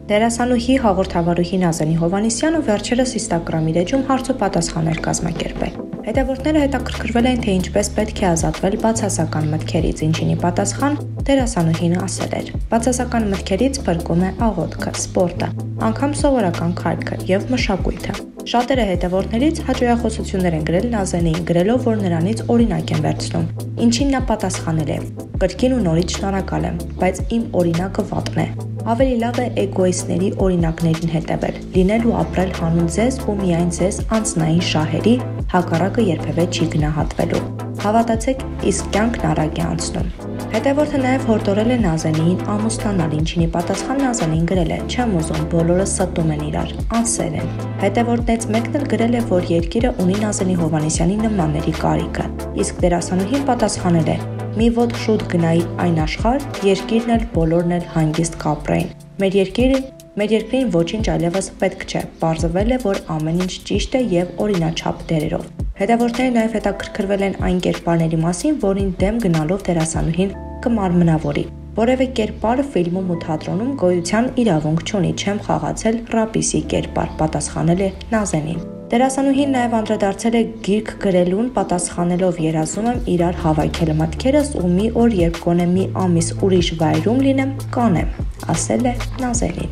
Դերասանուհի հաղորդավարուհի Նազենի Հովհաննիսյանը վերջերս Instagram-իր էջում հարցոպատասխան էր կազմակերպել։ Հետևորդները հետաքրքրվել են, թե ինչպես պետք է ազատվել բացասական մտքերից, ինչինի պատասխան դերասանուհին ասել էր. բացասական մտքերից փրկում է աղոթքը, սպորտը, անգամ սովորական քայլքը եւ մշակույթը։ Շատերը հետևորդներից հաճոյախոսություններ են գրել Նազենին, գրելով, որ նրանից օրինակ են վերցնում, ինչին նա պատասխանել է. կրկին ու նորից շնորհակալ եմ, բայց իմ օրինակը վատն է։ Ավելի լավ է էգոիստների օրինակներին հետևել, լինել ու ապրել հանուն ձեզ ու միայն ձեզ անձնային շահերի, հակառակը երբևէ չի գնահատվելու։ Հավատացեք, իսկ կյանքն արագ է անցնում։ Հետևորդը նաև հորդորել է Նազենիին ամուսնանալ, ինչինի պատասխան Նազենին գրել է. չեմ ուզում, բոլորը ստում են իրար, անսեր են։ Հետևորդներից մեկն էլ գրել է, որ երկիրը ունի Նազենի Հովհաննիսյանի նմանների կարիքը, իսկ դերասանուհին պատասխանել է. մի ոտ շուտ գնայի այն աշխարհ, երկիրն էլ բոլորն էլ հանգիստ կապրեին։ Մեր երկրին ոչինչ այլևս պետք չէ, պարզվել է, որ ամեն ինչ ճիշտ է եւ օրինաչափ դերերով։ Հետևորդները նաև հետաքրքրվել են այն կերպարների մասին, որին դեմ գնալով դերասանուհին կմարմնավորի։ Որևէ կերպար ֆիլմում ու թատրոնում գոյության իրավունք չունի, չեմ խաղացել ռապիսի կերպար, պատասխանել է Նազենին։ Դերասանուհին նաև անդրադարձել է գիրք գրելուն, պատասխանելով երազում եմ իրար հավաքել մտքերս ու մի օր, երբ գոնե մի ամիս ուրիշ վայրում լինեմ, կանեմ, ասել է Նազենին։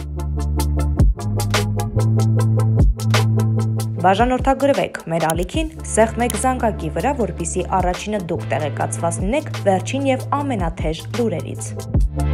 Բաժանորդագրվեք մեր ալիքին, սեղմեք զանգակի վրա, որպեսզի առաջինը դուք տեղեկացված լինեք վերջին եւ ամենաթեժ լուրերից։